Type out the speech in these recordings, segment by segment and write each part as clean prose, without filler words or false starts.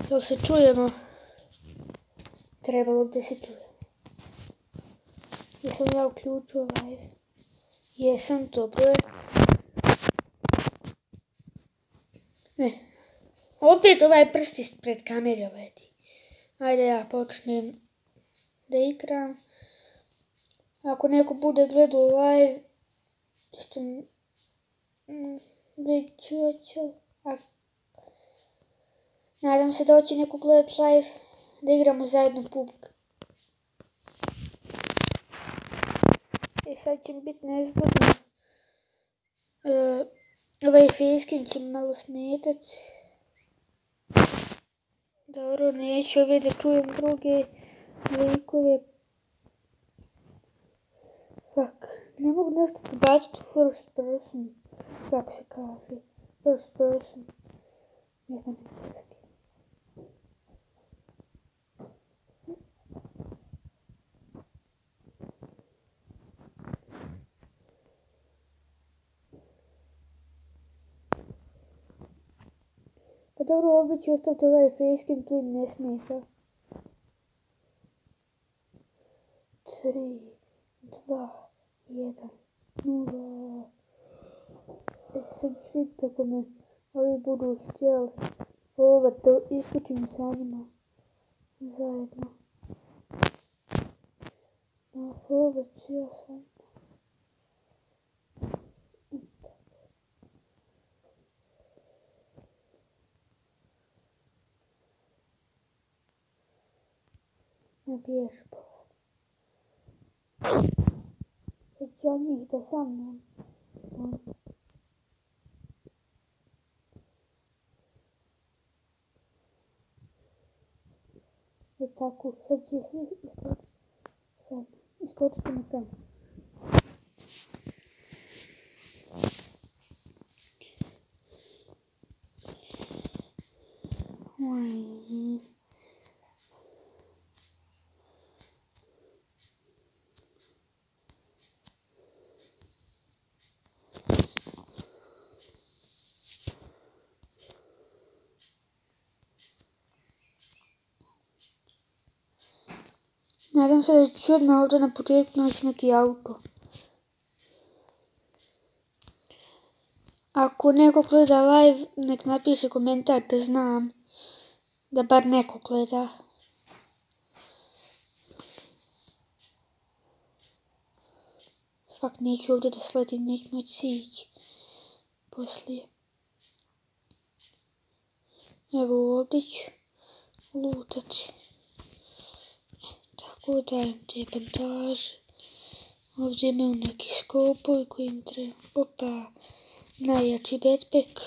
Jel se čujemo? Trebalo da se čujemo. Jesam ja uključio live? Jesam, dobro je. Opet ovaj prst ispred kamere leti. Ajde ja počnem da igram. Ako neko bude gledao live, što već hoće, nadam se da hoće neko gledat live, da igramo zajedno Pubg. Sad će mi biti nezgodno. Ovaj facecam će mi malo smetati. Dobro, neću ove da čujem druge likove. Ne mogu nešto prebaciti u first person. Kako se kaže? First person. Ne znam engleski. Pa dobro, ovdje ću ostati ovaj facecam, tu im ne smeta. 3, 2, 1, 0. Sad ću vidjeti ako me ovi budu htjeli ovo da isključim sa njima zajedno. Ovo ću ja sam. Ne biješ po. Sad ću ja njih da sam nam. I tako, sad će svi iskočiti na tamo. Nadam se da ću odmah ovdje na početku nosi neki auto. Ako neko gleda live, nek napiše komentar da znam. Da bar neko gleda. Fak, neću ovdje da sletim, neću moći sići poslije. Evo ovdje ću lutati. Tako dajem te bandaže. Ovdje imaju neki skopovi koji im treba. Opa, najjači backpack.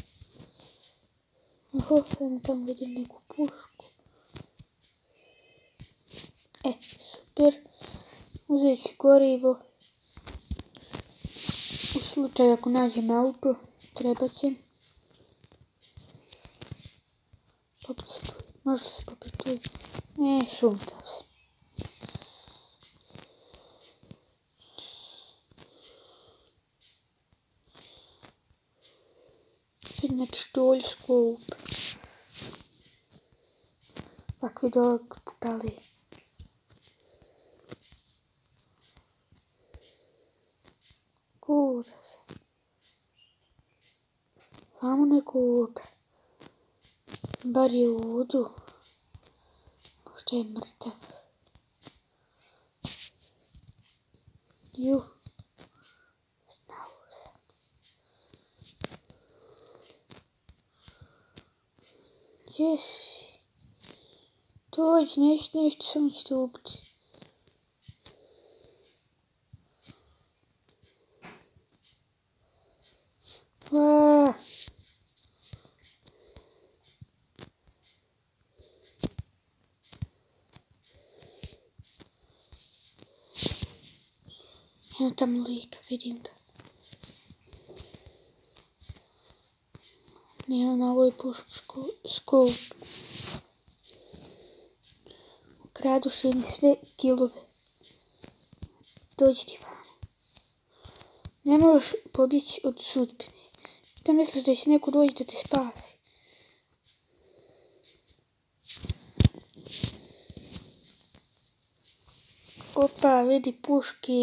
Oho, tamo vidim neku pušku. Super. Uzet ću gorivo. U slučaju ako nađem auto, treba će. Popit se tu. Može se popit tu. Šuntav se. Vidim neki štolj, skop. Ovakvi dolog putali. Kura se. Vamo ne kura. Bar je u vodu. Možda je mrtav. Znao sam. Gdje si? Dođi, nešto, samo ću te ubiti. Evo tamo lika, vidim ga. Nije na ovoj pušku skop. Ukraduše mi sve kilove. Dođi ti vamo. Ne možeš pobjeći od sudbine. Da misliš da će neko doći da te spasi. Opa, vidi puški.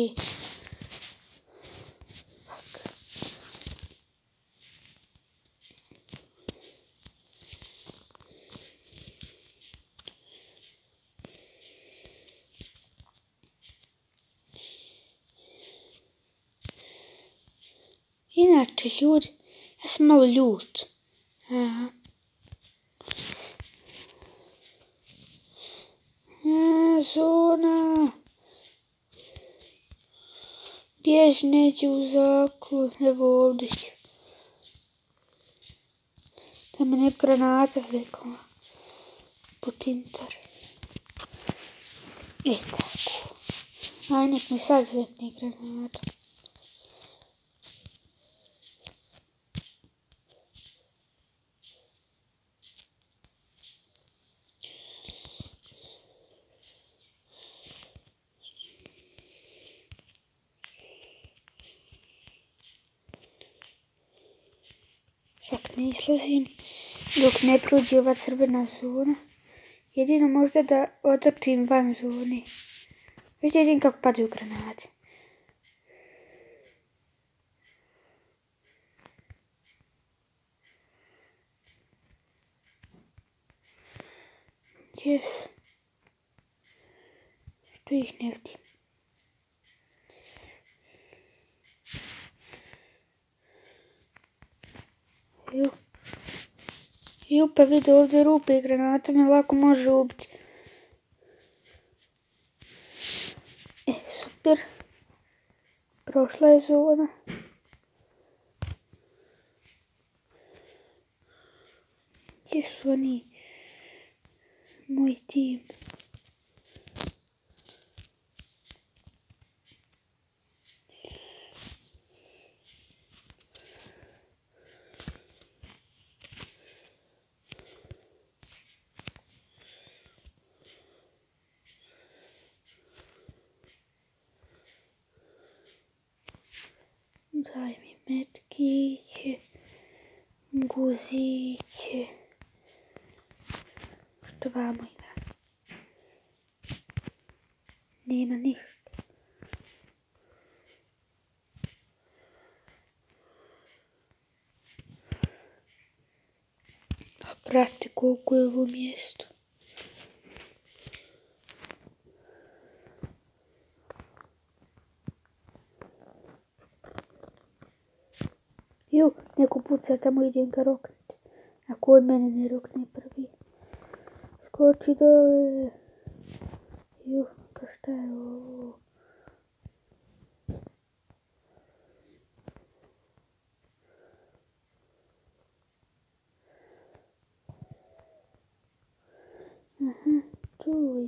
Inače, ljudi, ja sam malo ljut. Aha. Zona. Bježi, neđe u zaklon. Evo ovdje. Da me ne granata zvekala. Putintar. Tako. Aj, nek mi sad zvekne granata. Čak ne izlazim dok ne prođe ova crvena zona. Jedino možda da otrčim van zone. Već vidim kako padaju granate. Jes. Što ih ne vidim. Pa vidi ovdje rupe i granata me lako može ubiti. Super. Prošla je zona. Gdje su oni? Moj tim. Daj mi metkiće, guziće. Što vamo ima? Nema ništa. A prate koliko je ovo mjesto. Neko puca, tamo idem ga roknuti. Ako od mene ne rokne prvi. Skoči dole. Pa šta je ovo? Aha, čuj.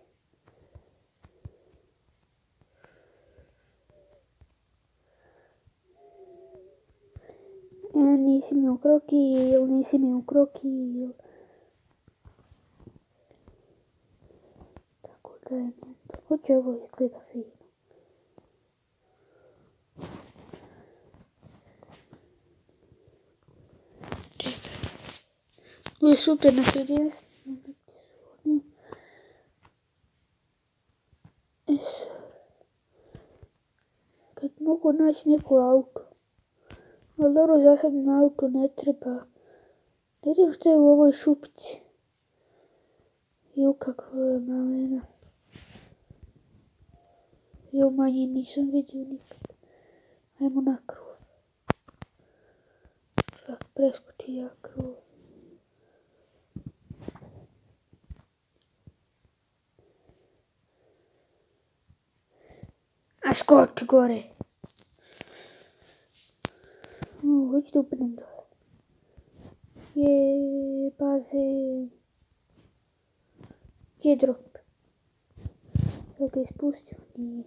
Nisi mi u krokil. Tako da je neto. Hoće ovo izgleda fino. Ovo je super na sredini. Kad mogu naći neko auto. Ali dobro, za sad na auto ne treba. Ne znam što je u ovoj šupici. Kakva je malena. Manje nisam vidio nikad. Ajmo na krov. Svak preskoči ja krov. A skoči gore. Hoću da upadnem dole. Bazen. Gdje je drop? Jel ga ispustio? Nije.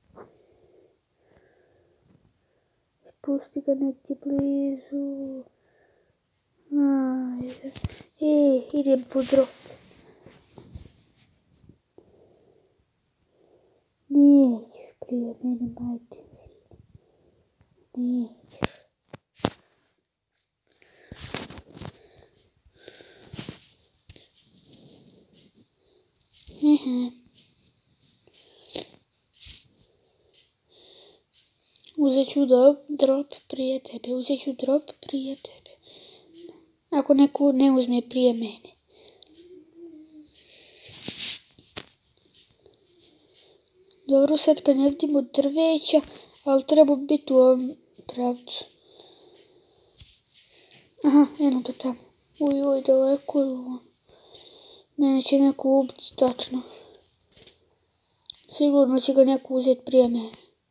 Ispusti ga negdje blizu. Idem po drop. Nećeš prije mene, majke sine. Nećeš. Uzet ću drop prije tebe. Uzet ću drop prije tebe. Ako neko ne uzme prije mene. Dobro, sad kad ne vidimo drveća, ali treba biti u ovom pravcu. Aha, eno ga tamo. Uj, daleko je on. Mene će neko ubiti, tačno. Sigurno će ga neko uzeti prije mene.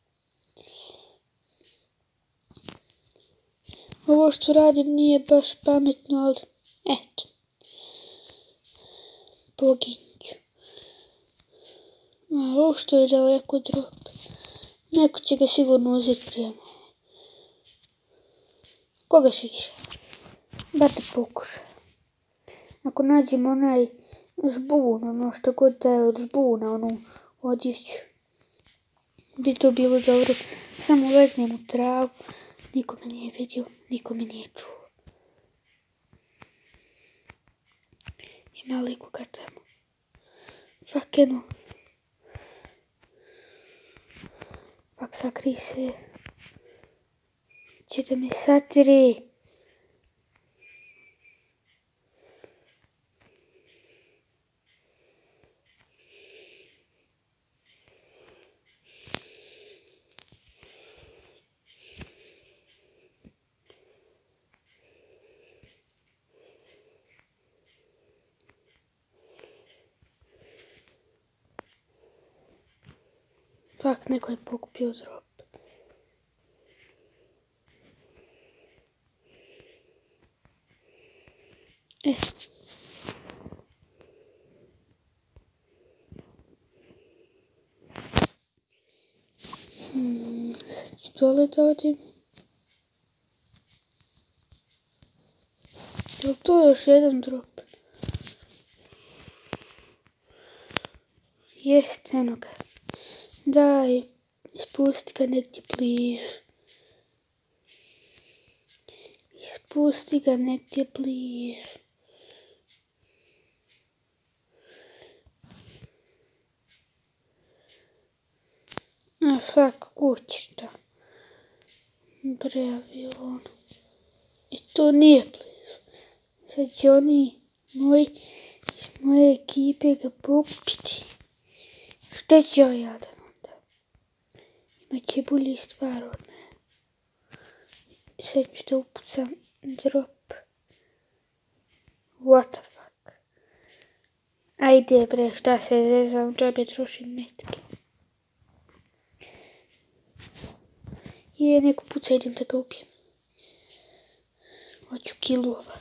Ovo što radim nije baš pametno, ali eto. Poginut ću. Ovo što je daleko drop. Neko će ga sigurno uzeti prije mene. Koga će više? Bar da pokuša. Ako nađemo onaj žbun, ono što god da je od žbuna, onu odjeću, bi to bilo dobro. Samo legnem u travu, niko me nije vidio, niko me nije čuo. Ima li koga tamo? Fak eno. Fak sakri se. Će da me satiri. Fak, neko je pokupio drop. Sad ću dole da odim. To je još jedan drop. Jest, eno ga. Daj, ispusti ga negdje blizu. Ispusti ga negdje blizu. A fak, kućišta. Brevi on. I to nije blizu. Sad će oni iz moje ekipe ga pokupiti. Šta ću ja jadan onda? Imaće bolji stvar od mene. Sad ću da upucam drop. What the fuck? Ajde bre, šta se zezam, džabe trošim metke. Neko puca, idem da ga ubijem. Hoću kilova.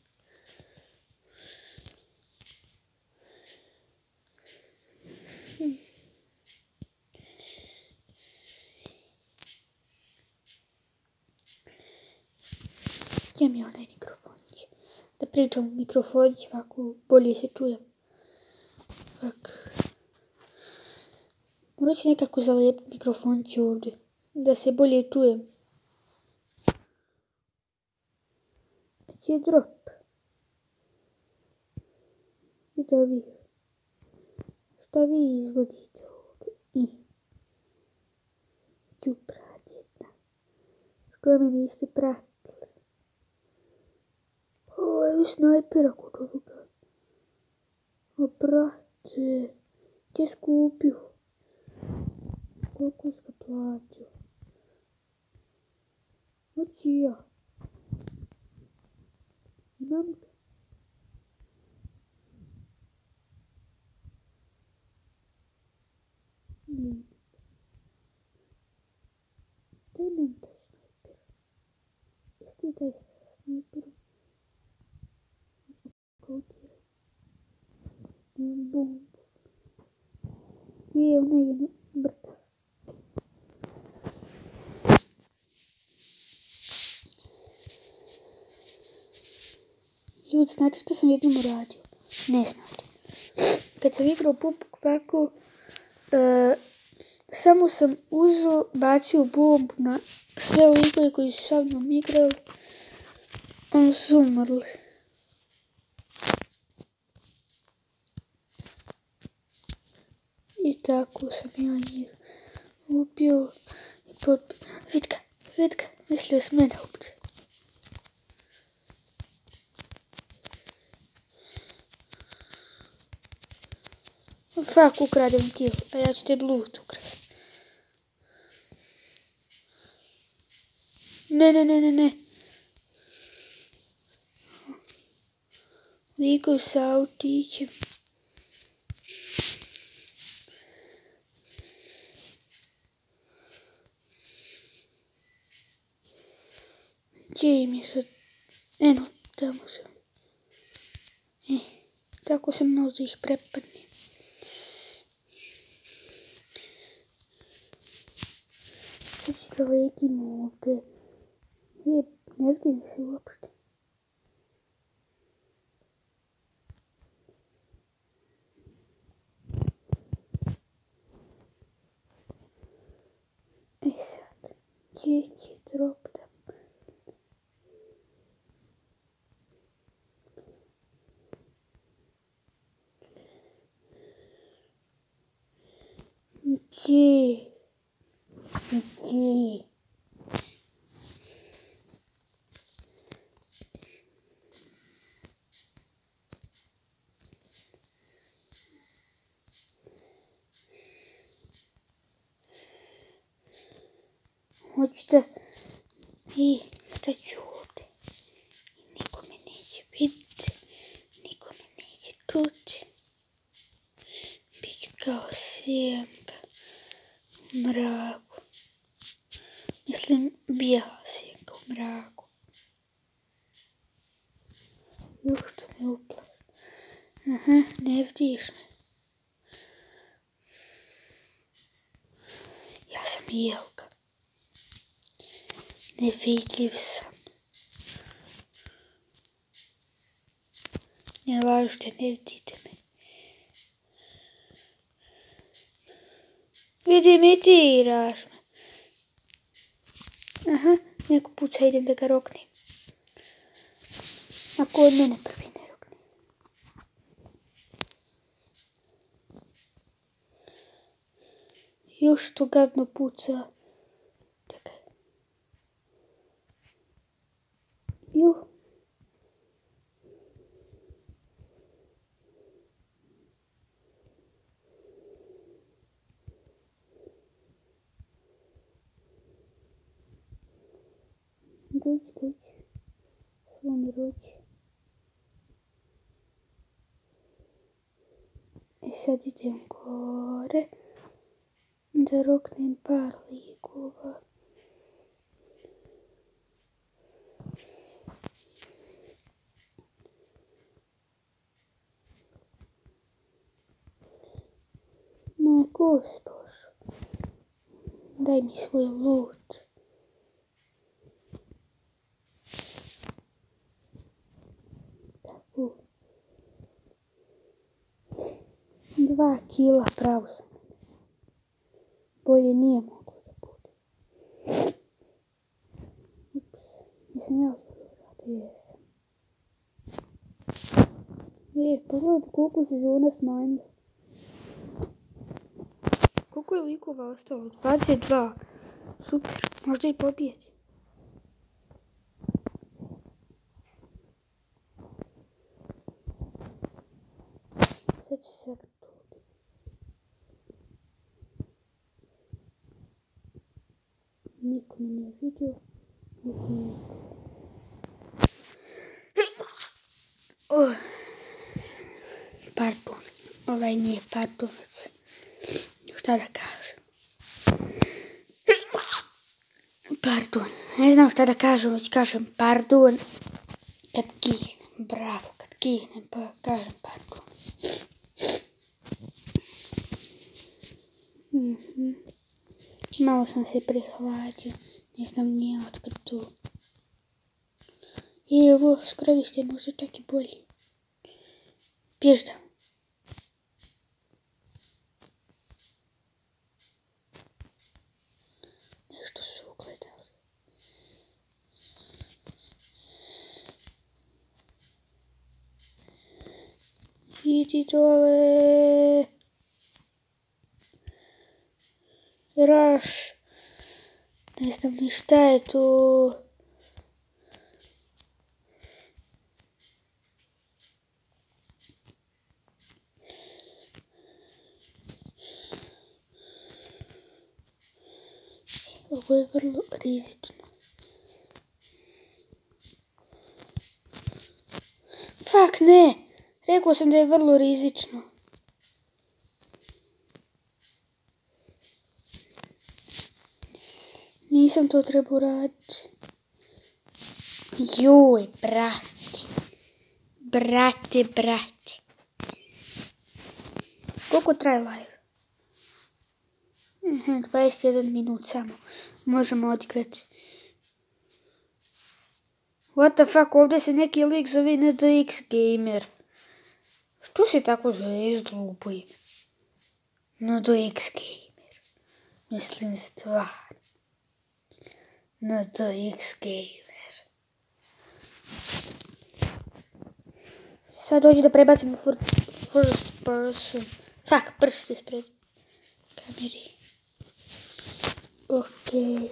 Gdje mi je onaj mikrofonić? Da pričam u mikrofonić, ovako bolje se čujem. Ovak. Morat ću nekako zalijepiti mikrofonić ovdje, da se bolje čujem. Gdje je drop? I da vi. Šta vi izvodite ovdje? Ću pratiti. Što me niste pratili? Ovo je snajpera kod ovoga. O, brate. Gdje je skupio? Koliko je ga platio? Hoću ja. Imam ga. Nije. Daj meni taj snajper. Jesi taj snajper? Kautiraj. Imam bombu. Je, ona je mrtav. Ljudi, znate što sam jednom uradio? Ne znate. Kad sam igrao Pubg Mobile, samo sam uzeo, bacio bombu na sve likove koji su sa mnom igrali. Oni su umrli. I tako sam ja njih ubio. I Vidka, mislio s mene ubiti. Fak, ukradem kill, a ja ću te loot ukrasti. Ne. Likovi sa autićem. Gdje mi sad? Eno, tamo sam. Tako sam mnogo ih prepadne. Sad ću da legim ovdje. Ne vidim se uopšte. Sad, gdje će drop da... Gdje? Hoću da... staću ovdje. Niko me neće vidjeti. Niko me neće čuti. Biću kao sjenka u mraku. Mislim, bijela sjenka u mraku. Još što me uplaš. Ne vidiš me. Ja sam jelka. Nevidljiv sam. Ne lažite, ne vidite me. Imitiraš me. Neko puca, idem da ga roknem. Ako od mene prvi ne rokne. Još to gadno puca. Čekaj. Dođi. Svoj rođi. Sad idem gore. Da roknem par likova. Ma, gospođo. Daj mi svoj loot. Tako. 2 kila pravo sam. Bolje nije moglo da bude. Nisam ja uspio jesam. Pogledaj koliko se zona smanjila. Koliko je likova ostalo? 22. Super, možda i pobijeti. Sad ću se tu. Niko me nije vidio. Pardon. Ovaj nije pardon. Šta da kažem? Pardon. Ne znam šta da kažem, već kažem pardon. Kad kihnem, bravo, kad kihnem pa kažem pardon. Malo sam se prihladio, ne znam nije otkad tu. I ovo skrovište možda čak i bolje. Pješta. Nešto su ugledali. Idi dole. Raš. Ne znam ni šta je to. Ovo je vrlo rizično. Fak ne! Rekao sam da je vrlo rizično. Nisam to trebao raditi. Joj, brate. Brate. Koliko traje live? 21 minut samo. Možemo odigrati. What the fuck, ovdje se neki lik zove NDX Gamer. Što se tako zove glupo ime? NDX Gamer. Mislim stvarno. NDX Gamer. Sad dođi da prebacimo first person. Fuck, prst ispred kameri. Okej.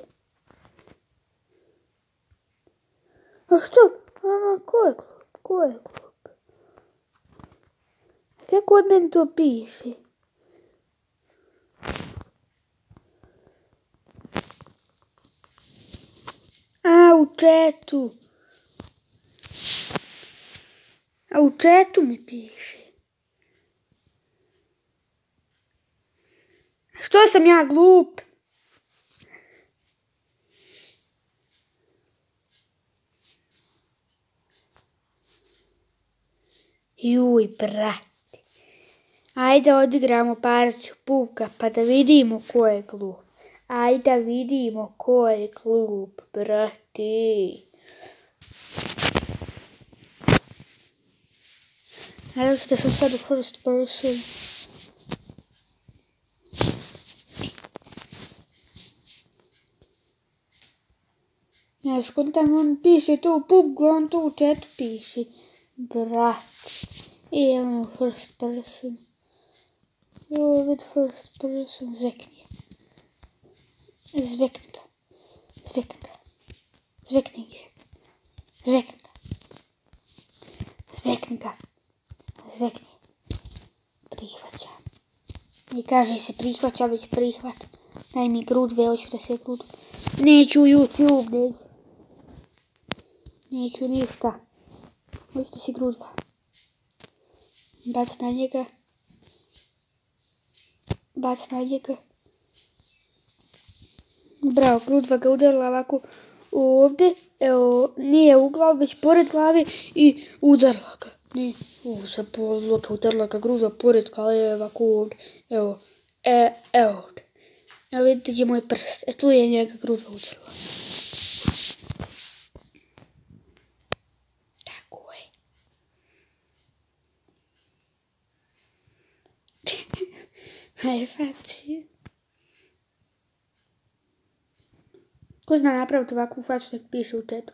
A što? Ko je glup? Kako od meni to piše? U chatu mi piše. Što sam ja glup? Juj, brate. Ajde odigramo parću Pubga pa da vidimo ko je glup. Ajde vidimo ko je glup, brate. Nadam se da sam sad u first person. Ja škontam, on piše tu u Pubgu, on tu u chatu piše. Brate. I evo first person. Ovo vid first person, zvekni ga. Prihvaća. Ne kaže se prihvaća, već prihvat. Daj mi grudve, hoću da se grudve. Neću YouTube, neću ništa. Hoću da se grudva. Bac na njega. Bravo, grudva ga udarila ovako ovdje. Evo, nije u glavu, već pored glave i udarila ga. Ne, zabolila ga, udarila ga grudva pored glave, ovako ovdje. Evo ovdje. Evo vidite gdje je moj prst. Tu je njega grudva udarila. Tako je. Najfacija. Ko zna napraviti ovakvu facu, nek piše u chatu.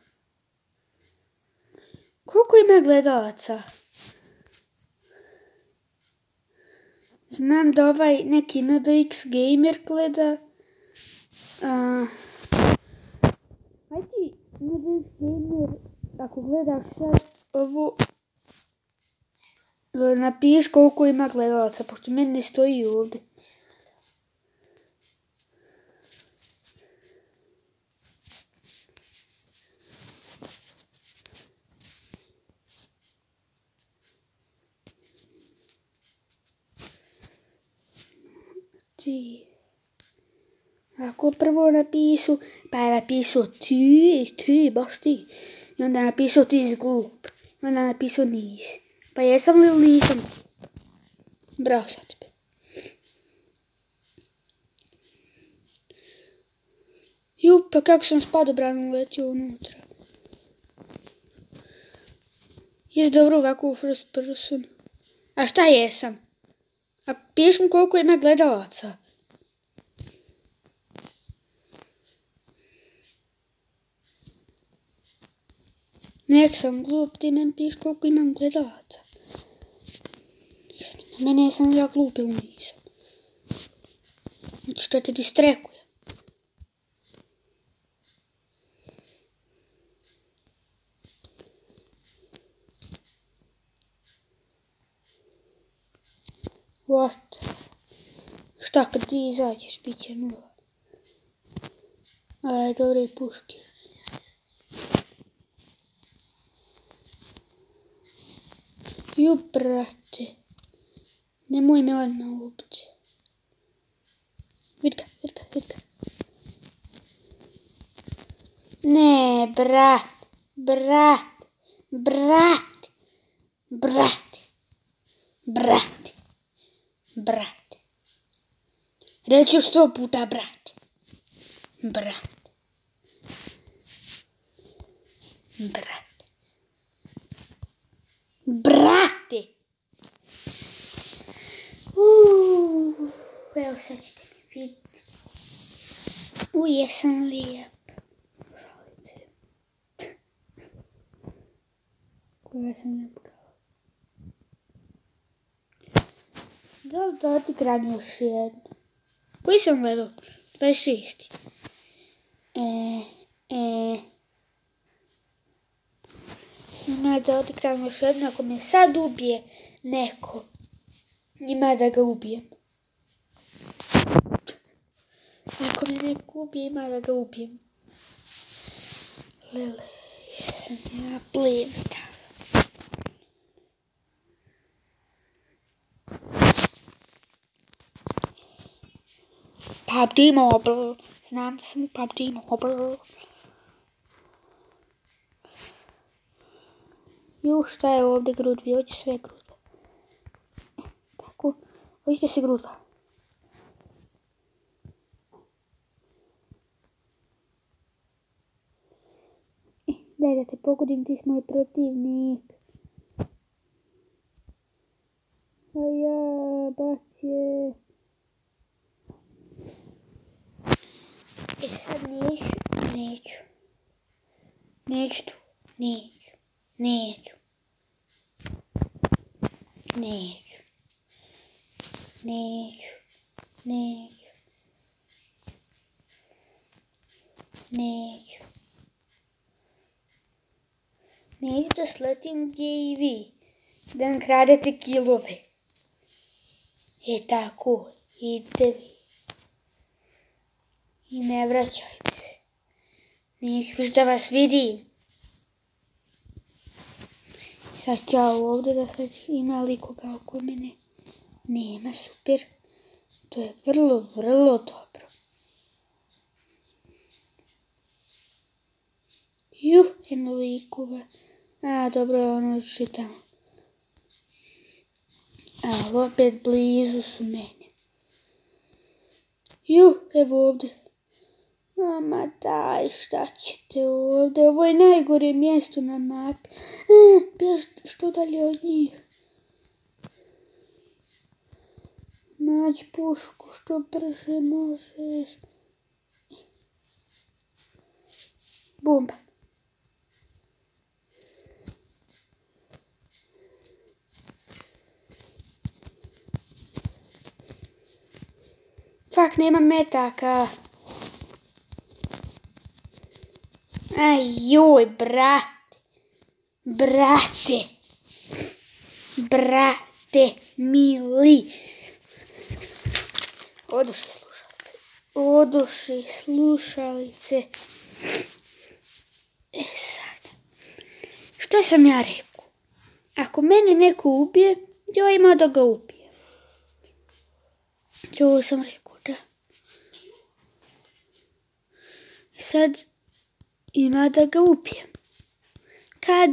Koliko ima gledalaca? Znam da ovaj neki NDX Gamer gleda. Ajde NDX Gamer, ako gledaš sad ovo, napiš koliko ima gledalaca, pošto meni ne stoji ovdje. Ako prvo napišu, pa je napisao ti, baš ti. I onda napisao ti si glup. I onda napisao nisi. Pa jesam li ili nisam? Bravo za tebe. Pa kako sam s padobranom letio unutra. Jes dobro ovako u first person. A šta jesam? A piš mi koliko ima gledalaca. Nek sam glup, ti meni piš koliko imam gledalaca. Mene sam ja glup ili nisam. Znači što te distrekujem. What? Šta kad ti izađeš, bit će 0. Aj, dobro i puške. Ju, brate. Nemoj me odmah ubiti. Vid ga. Ne, brat. Reći još 100 puta brat. Brate. Evo sad ćete mi vidjeti. Jesam lijep. Koja sam lijepka. Da li da ti gram još jednu? Koji sam level? 26. Ima da odigram još jednu, ako me sad ubije neko. Ima da ga ubijem. Ako me neko ubije, ima da ga ubijem. Lele, jesam ja plijen stav. Pubg Mobile. Znam da sam u Pubg Mobile. Šta je ovdje grudvi? Hoće sve gruda. Tako, hoćete se gruda. Daj da te pogodim, ti si moj protivnik. A ja, bacije. Sad neću. Neću da sletim gdje i vi. Da nam kradete kilove. Tako, idite vi. I ne vraćajte se. Neću još da vas vidim. Sad ću ovdje da sad ima li koga oko mene. Nema, super. To je vrlo, vrlo dobro. Jedno likova. Dobro je ono tamo. Opet blizu su mene. Evo ovdje. Ma daj, šta ćete ovdje? Ovo je najgore mjesto na mapi. Bjež što dalje od njih. Nađi pušku što brže možeš. Bomba. Fak, nema metaka. Joj, brate, mili. Oduše slušalice. Sad. Što sam ja rekao? Ako mene neko ubije, ja ima da ga ubije. Ovo sam rekao, da. Sad ima da ga ubijem. Kad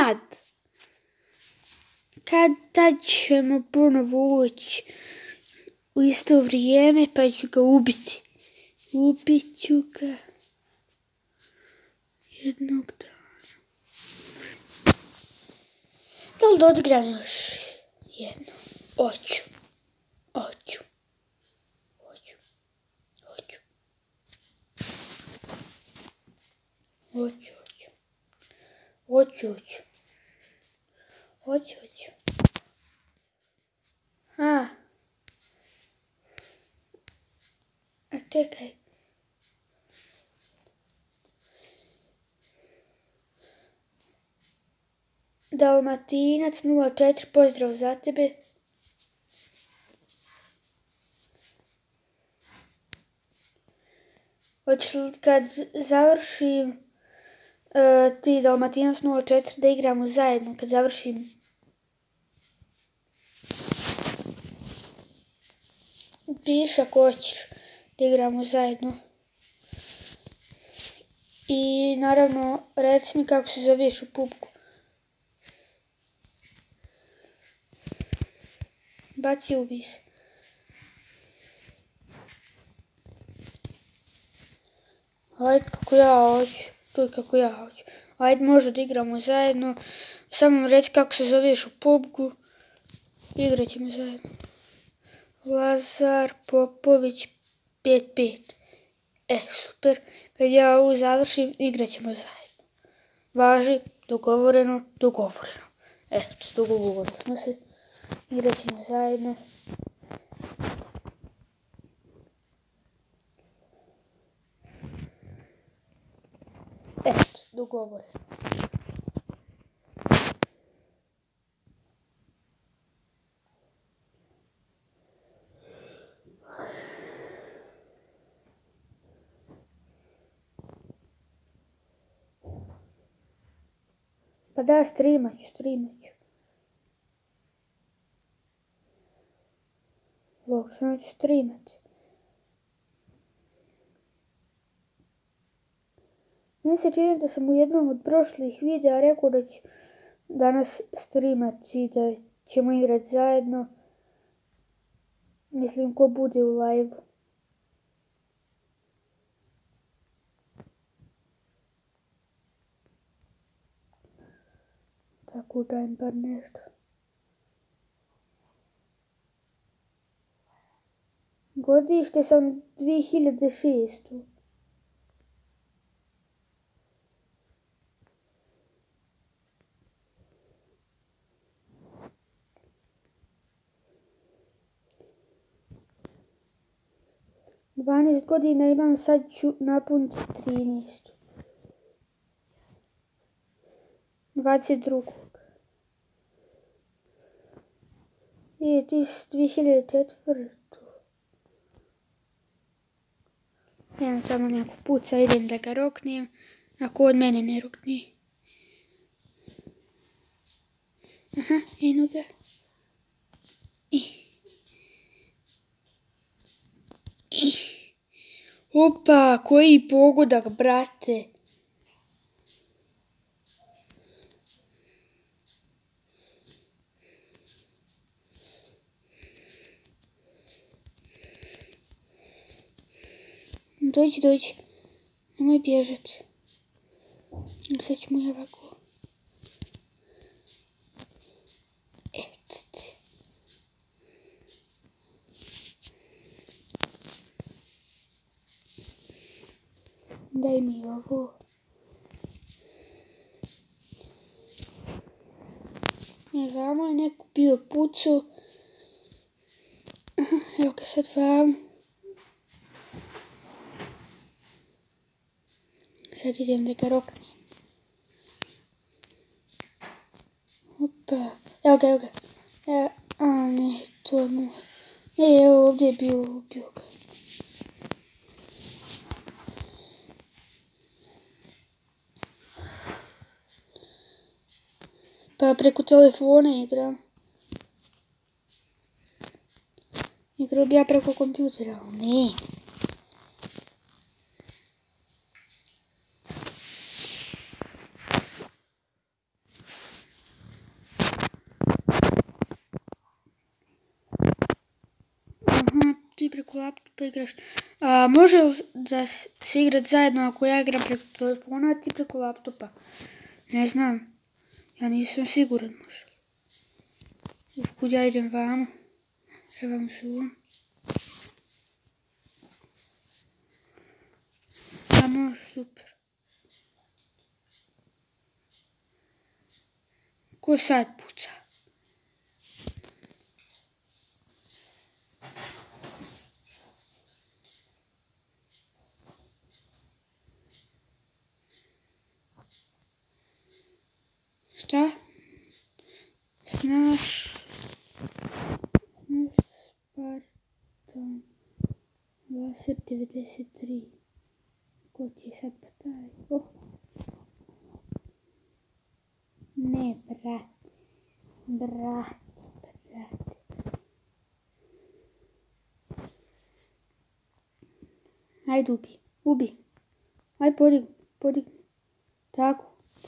tad ćemo ponovo ući u isto vrijeme pa ću ga ubiti. Ubit ću ga jednog dana. Da li da odigram još jedno? Hoću. Čekaj. Dalmatinac 04, pozdrav za tebe. Hoćeš li kad završim ti Dalmatinac 04 da igramo zajedno kad završim? Piši ako hoćeš da igramo zajedno. I naravno reci mi kako se zoveš u Pubgu. Baci ubis. Ajde kako ja hoću. Čuj kako ja hoću. Ajde možda da igramo zajedno. Samo reci kako se zoveš u Pubgu. Igrat ćemo zajedno. Lazar Popović 55. Super. Kad ja ovo završim, igrat ćemo zajedno. Važi, dogovoreno, dogovoreno. Eto, dogovorili smo se. Igrat ćemo zajedno. Eto, dogovoreno. Pa da, streamat ću. Uopšteno ću streamat. Meni se čini da sam u jednom od prošlih videa rekao da ću danas streamat i da ćemo igrat zajedno. Mislim ko bude u live-u. Tako dajem bar nešto. Godište sam 2006. Godina imam, sad ću napuniti 13. 22. I ti si 2004. Evo samo neko puca, idem da ga roknem. Ako od mene ne rokne. Aha, eno ga. Opa, koji pogodak, brate. Dođi. Nemoj bježat. Sad ću mu ja ovako. Eto ti. Daj mi ovo. Vamo je neko bio pucu. Evo ga sad vam. Sad idem da ga roknem. Opa. Evo ga. A ne, to je moj. Ne, evo ovdje je bio ga. Pa preko telefona igram. Igrao bi ja preko kompjutera, ali ne. Ti preko laptopa igraš. Može li da se igrat zajedno ako ja igram preko telefona, a ti preko laptopa? Ne znam. Ja nisam siguran, može li. Kud ja idem vamo. Trebam zoom. A može, super. Ko sad puca? Šta? Snaš Spartan 2093. Ko ti je sad pa taj? Oh. Ne, brat. Ajde, ubi. Ajde, podigni. Tako.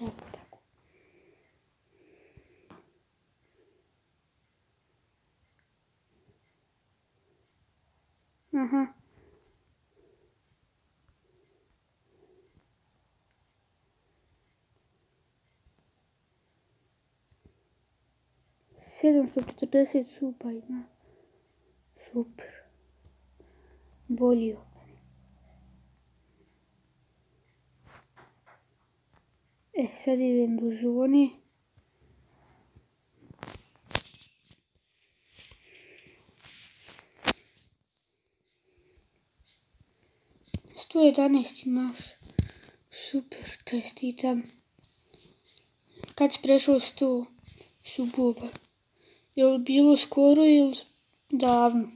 Aha. Sedamsto 40 supa ima. Super. Bolji. Sad idem do zone. Sto 11 imaš. Super, čestitam. Kad si prešao 100 subova? Je li bilo skoro ili davno?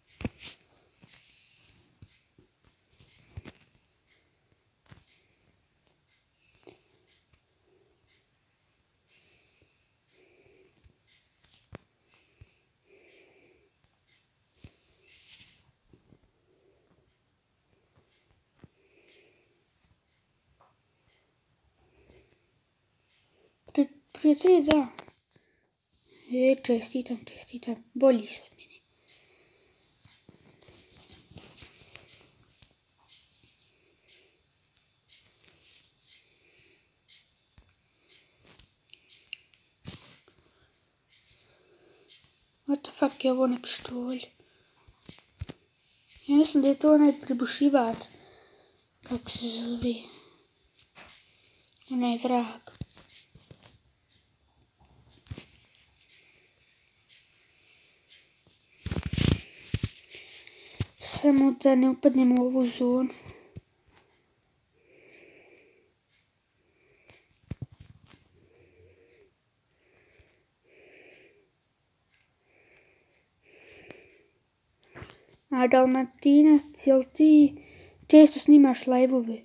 Prije 3 dana. Čestitam. Bolji su od mene. What the fuck je ovo na pištolju? Ja mislim da je to onaj pribušivač. Kako se zove? Onaj vrag. Samo da ne upadnemo u ovu zonu. A Dalmatinac, jel ti često snimaš live-ove?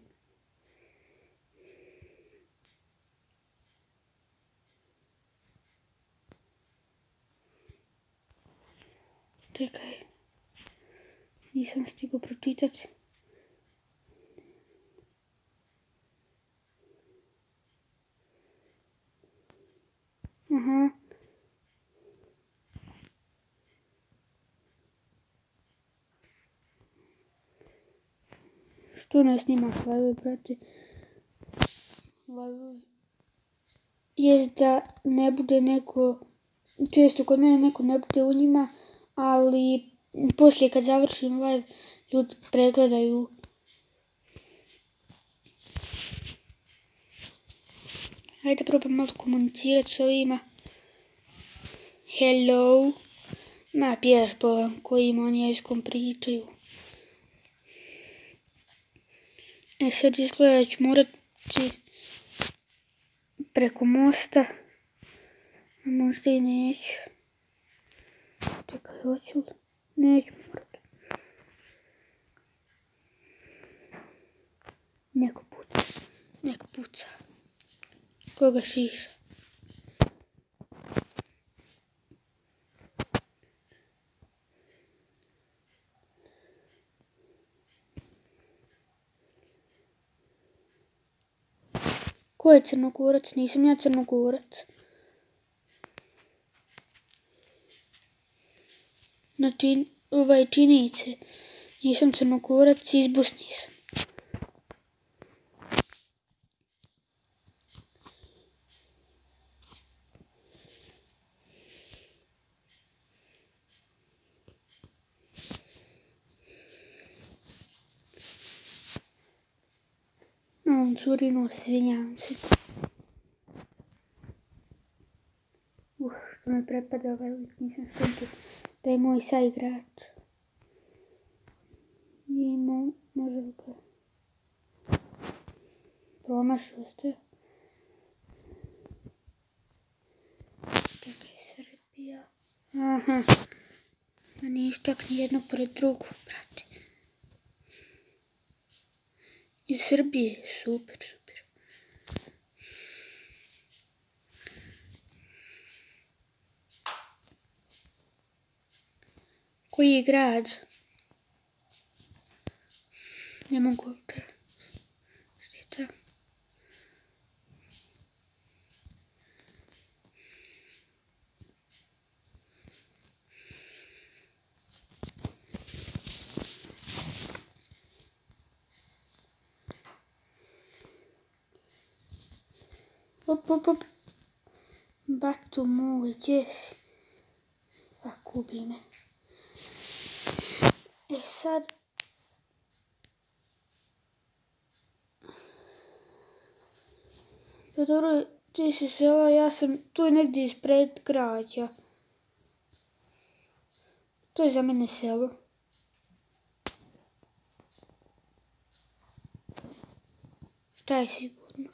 Čekaj. Nisam stigao pročitati. Aha. Što ne snimaš live, brate? Live jest da ne bude neko, često kod mene neko ne bude u njima, ali poslije kad završim live ljudi pregledaju. Hajde probam malo komunicirati s ovima. Hello. Ma pješ bolan kojim oni jezikom pričaju. Sad izgleda ću morati preko mosta. A možda i neću. Čekaj, hoću li? Neću morati. Neko puca. Koga šiša? Ko je Crnogorac? Nisam ja Crnogorac. Znači, činjenice. Nisam Crnogorac, iz Bosne sam. On curi nos, izvinjavam se. Što me prepada ovaj lik, nisam skumpio da je moj saigrač. I može li ga promašao ste. Čekaj, Srbija. Aha. Ma niš čak nijedno pored drugog, brate. Iz Srbije, super, super. Koji je grad? Ne mogu uopće. Štita. Op. Batu moj, gdje si? Zakubi me. Sad... Pa dobro, ti si sela, ja sam tu negdje ispred građa. To je za mene selo. Šta je sigurno?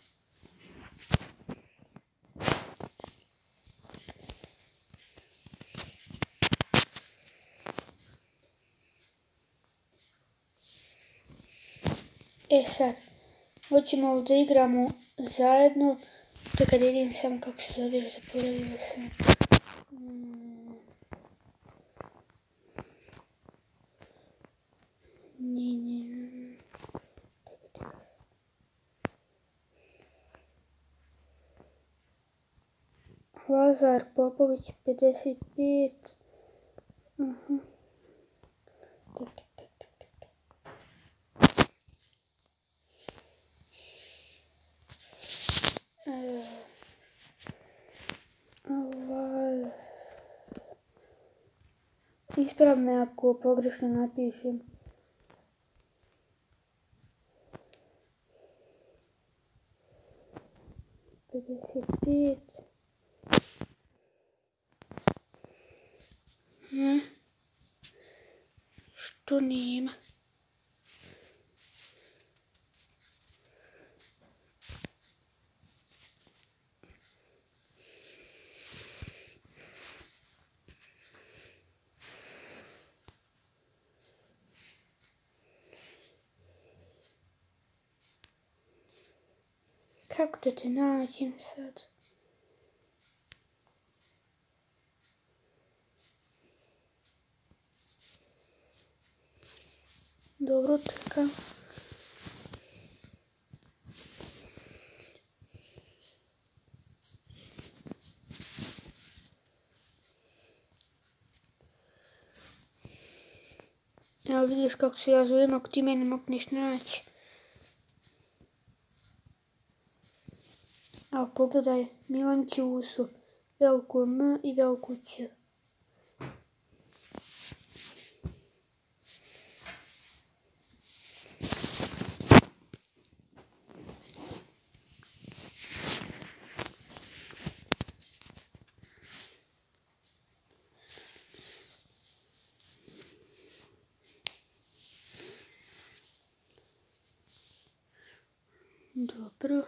Sad, hoćemo li da igramo zajedno? Čekaj da vidim samo kako se zove, zaboravila sam. Lazar Popović 55. Ispravno ako pogrešno napišem. Što nema? Kako da te nađem sad? Dobro, čekam. Evo vidiš kako se ja zovem ako ti mene mogneš naći. Evo pogledaj, Milan Ćusu, veliku M i veliku Ć. Dobro.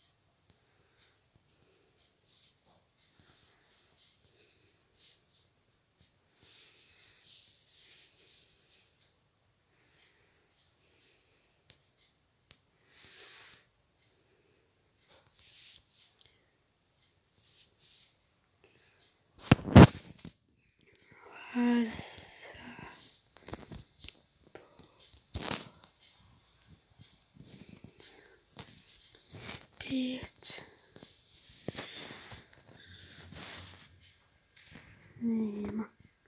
Pet. Nema.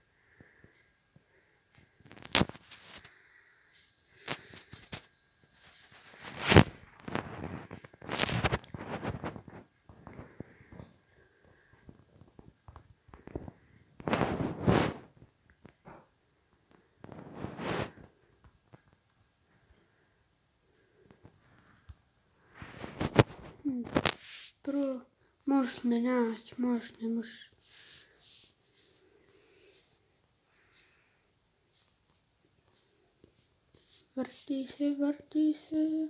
Prvo, možeš me naći, možeš, ne možeš. Vrti se.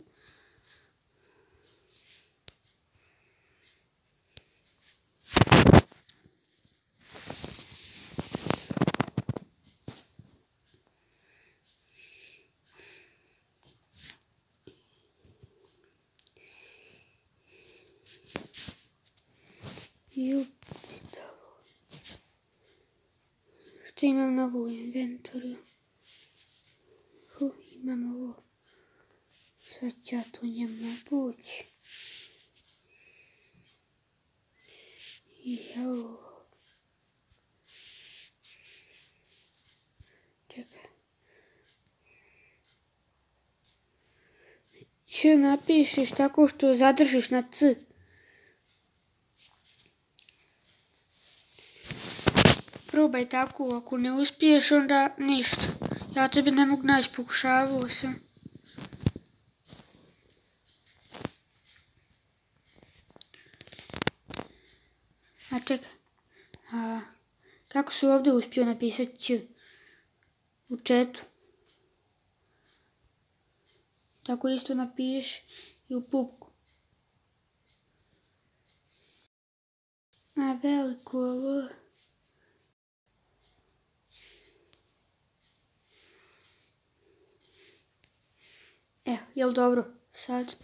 Što imam na ovu inventoriju? Imam ovo. Sad ću ja tu njemu obući. I ovo. Čekaj. Če napišeš tako što zadržiš na C. Probaj tako, ako ne uspiješ onda ništa. Ja tebi ne mogu naći, pokušavao sam. A čekaj. Kako si ovdje uspio napisati Ć? U chatu. Tako isto napiši i u Pubgu. A veliko ovo. Evo, jel dobro? Sad.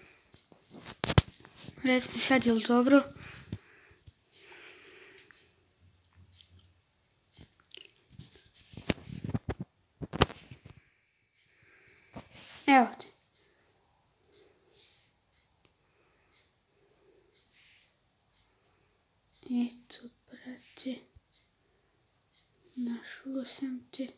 Reci mi sad, jel dobro? Evo te. Eto, brate. Našao sam te.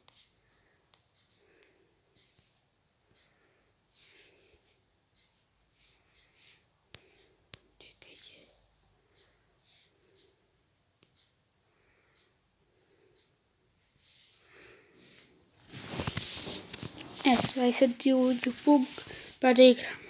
Aj sad ti uđu Pubg pa da igramo.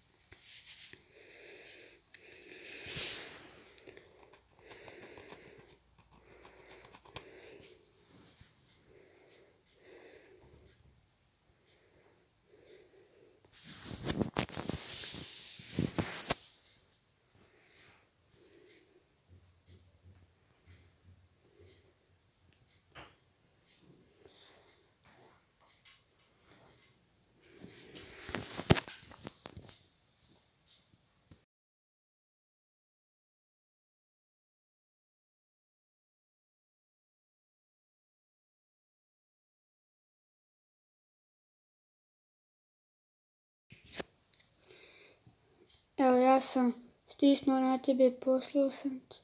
Evo, ja sam stisnuo na tebe, poslao sam ti.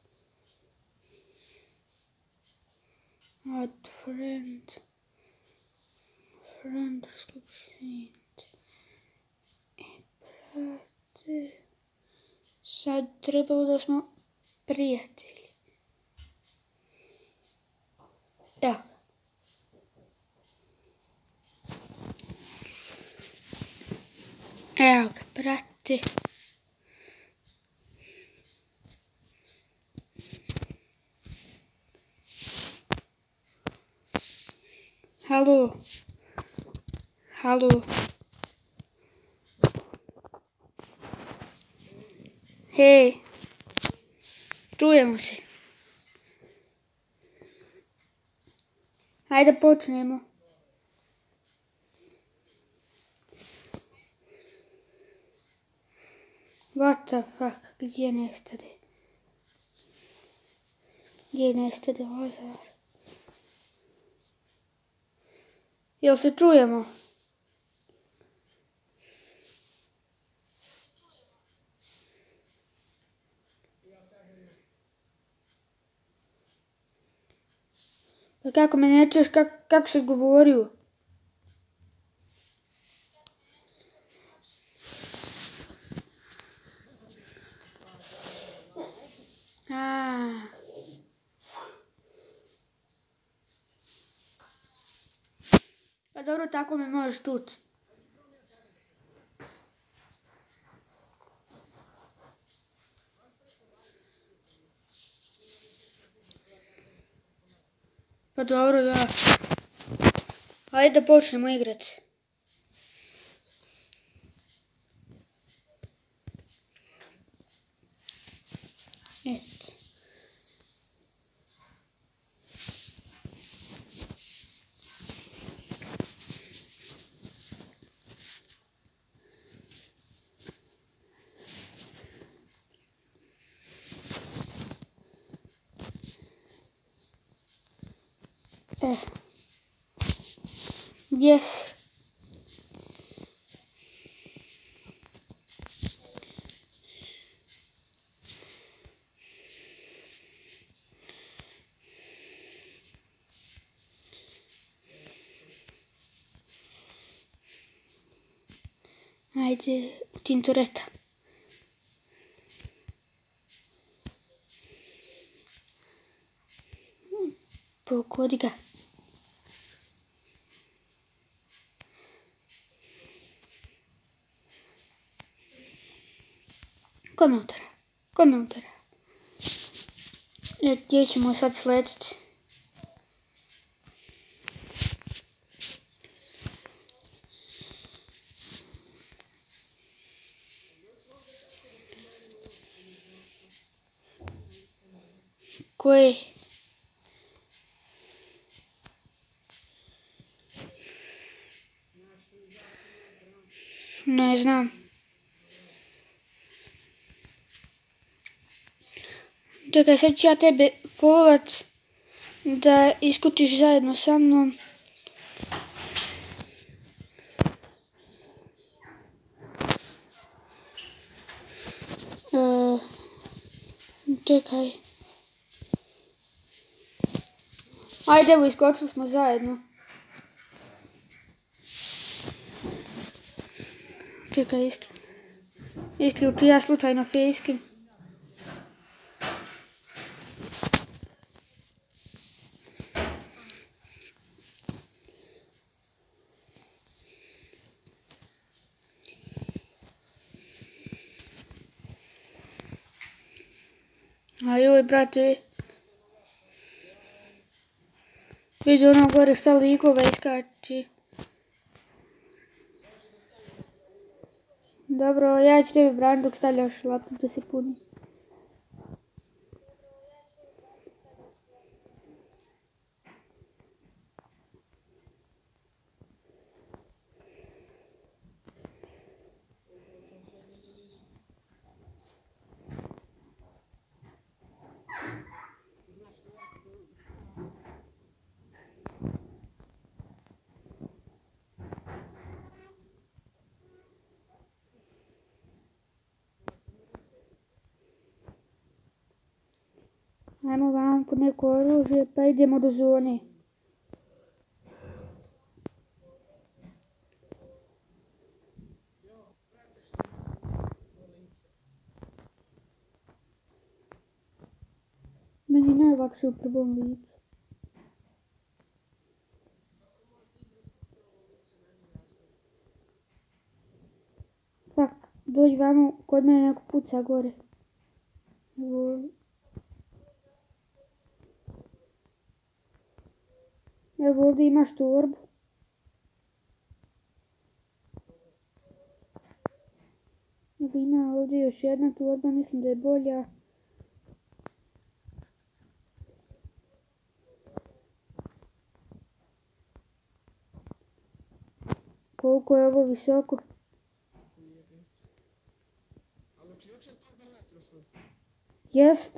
Add friend. Friend send. Brate. Sad trebalo da smo prijatelji. Evo. Evo ga, brate. Halo. Halo. Hej. Čujemo se. Ajde počnemo. What the fuck, gdje nestade? Gdje nestade Lazar? Jel se čujemo? Pa kako me ne čuješ, kako si govorio? Pa dobro, tako me možeš čuti. Pa dobro, da. Ajde da počnemo igrati. Eto. Yes. Ajde u tintoreta. Pogodi ga. Ko me udara? Gdje ćemo sad sletiti? Koji? Ne znam. Čekaj, sad ću ja tebe followat da iskutiš zajedno sa mnom. Čekaj. Ajde, evo, iskočili smo zajedno. Čekaj, isključu ja slučajno facecam. Ajoj, brate. Vidi ono gore šta likova iskači. Dobro, ja ću tebi braniti dok stavljaš laptop da se puni. Ajmo vam po neko oružje pa idemo do zone. Meni je najlakše u prvom licu. Fak, dođi vamo, kod mene neko puca gore. Evo ovdje imaš torbu. Evo ima ovdje još jedna torba, mislim da je bolja. Koliko je ovo visoko? Jest.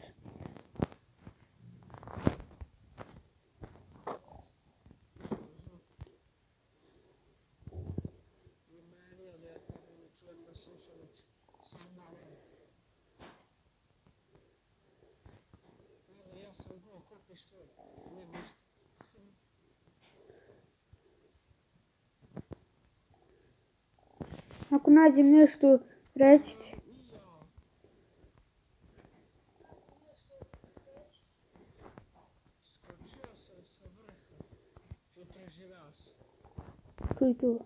Ako nađem nešto, reći ti. Čuj tu.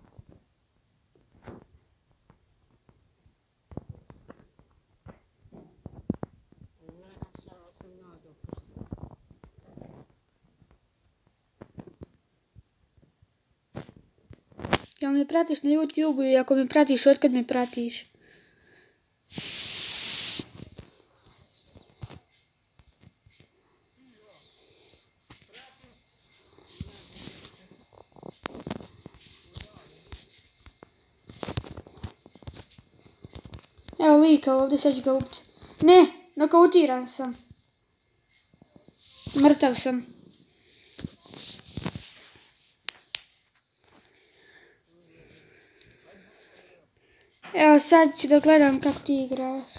Jel me pratiš na YouTube i ako me pratiš, otkad me pratiš? Evo lika ovdje, sad ću ga ubiti. Ne, nokautiran sam. Mrtav sam. A sad ću da gledam kako ti igraš.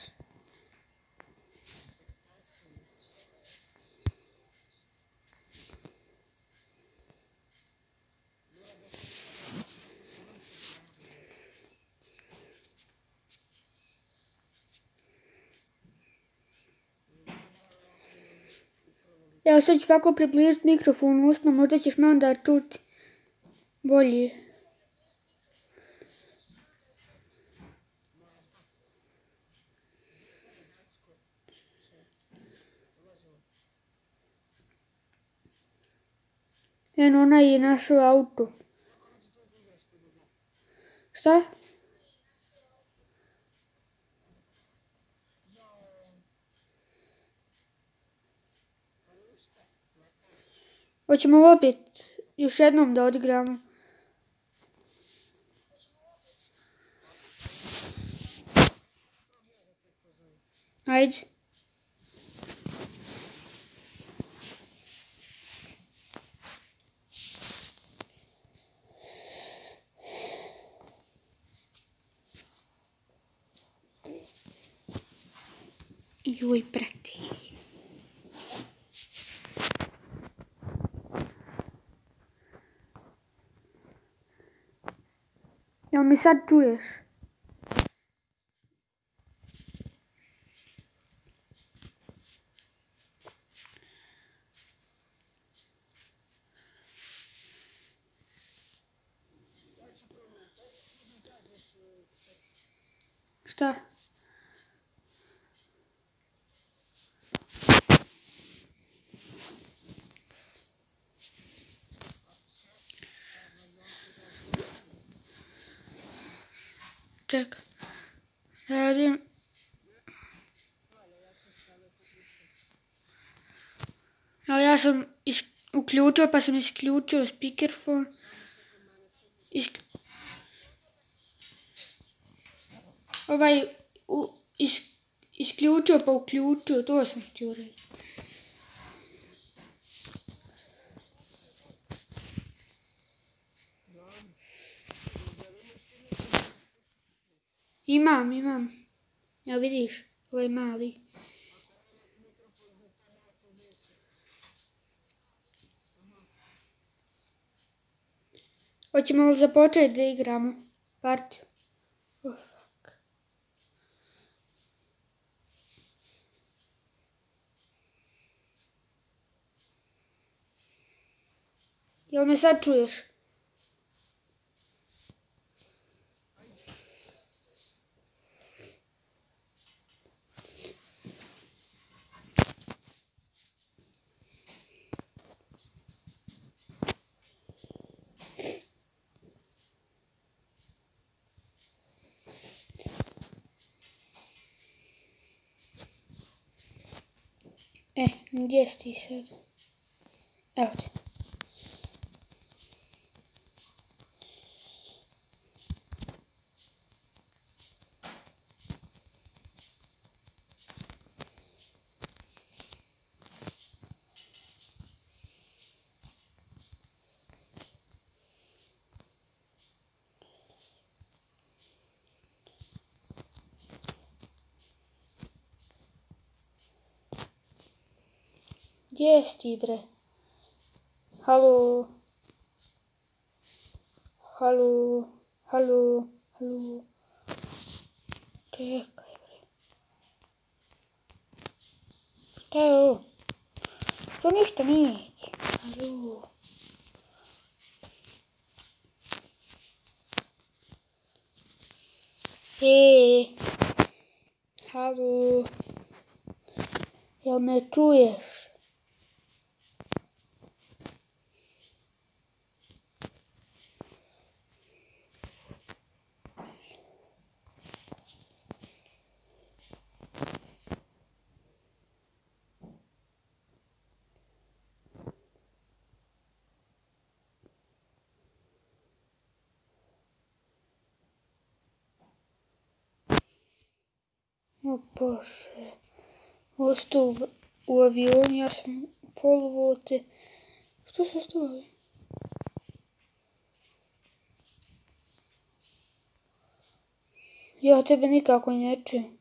Evo sad ću ovako približiti mikrofon usma, možda ćeš me onda čuti bolje. Eno, ona je našao auto. Šta? Hoćemo opet još jednom da odigramo. Ajde. Joj, brate. Jel mi sad čuješ? Šta? Čekaj. Radim. Evo ja sam uključio pa sam isključio speakerphone. Isključio pa uključio, to sam htio reći. Imam. Evo vidiš, ovo je mali. Hoćemo li započeti da igramo partiju? Oh, fuck. Jel me sad čuješ? Gdje si ti sad? Evo te. Gdje si ti, bre? Halo? Čekaj, bre. Šta je ovo? To ništa neće. Halo? Halo? Jel me čuješ? O Bože, ostao u avionu, ja sam followao te. Što se stoji? Ja tebe nikako ne čujem.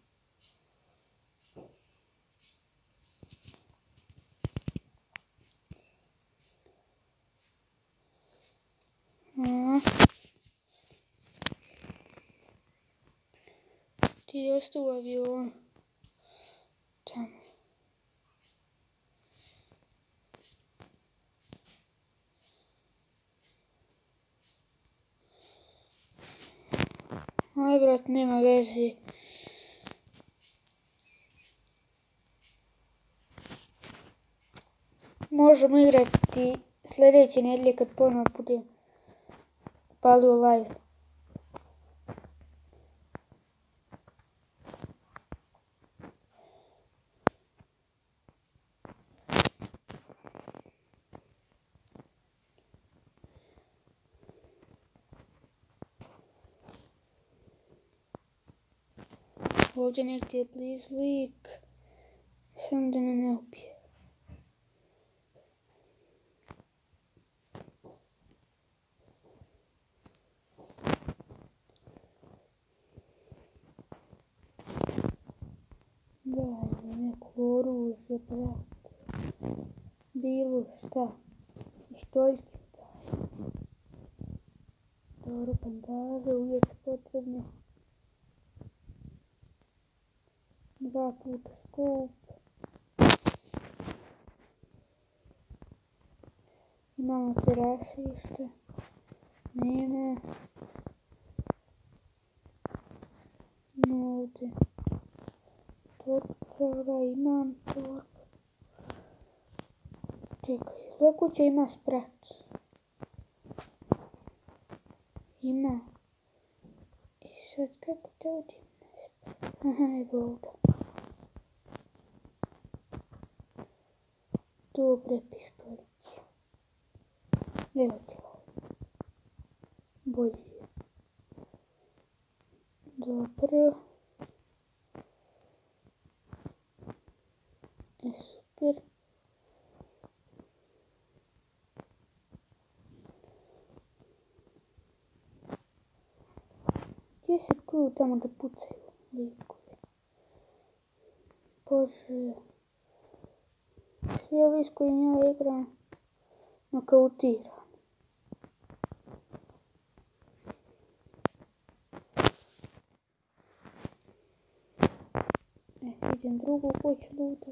Ti ostao u avionu. Tamo. Aj, brat, nema veze. Možemo igrati sljedeće nedjelje kad ponovno budem palio live. Ovdje negdje je blizu lik. Samo da me ne ubije. Daj mi neko oružje, brate. Bilo šta. Pištoljke daj. Dobro, bandaže uvijek potrebne. 2 puta skup. Imamo terasište. Nema. Ovdje. Torcova, imam torcu. Čekaj, sve kuće ima sprat. Ima. I sad kako te uđem na sprat? Aha, evo ovdje. Dobre pištoljice. Evo ti ovo. Bolje je. Dobro. Super. Gdje se čuju tamo da pucaju likovi? Bože. Svi ovi s kojim ja igram nokautiram. Idem drugu kuću lutat.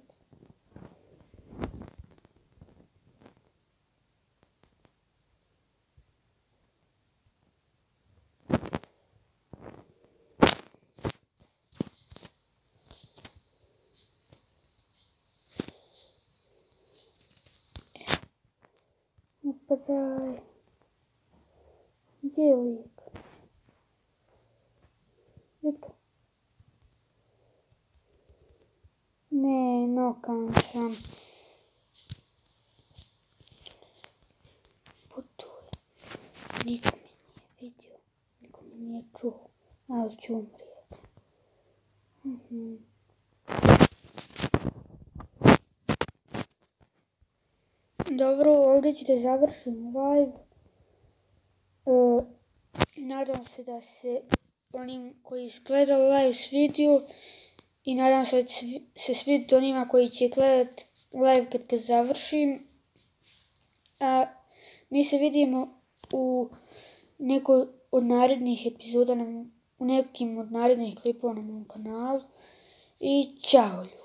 Pa daj. Gdje je lik? Vidi ga. Ne, nokan sam. Putuj. Niko me nije vidio. Niko me nije čuo. Ali ću umrijeti. Dobro, ovdje ću da završim live. Nadam se da se onim koji su gledali live svidio i nadam se da će se svidjeti onima koji će gledati live kad ga završim. Mi se vidimo u nekoj od narednih epizoda, u nekim od narednih klipova na mom kanalu i čao ljudi.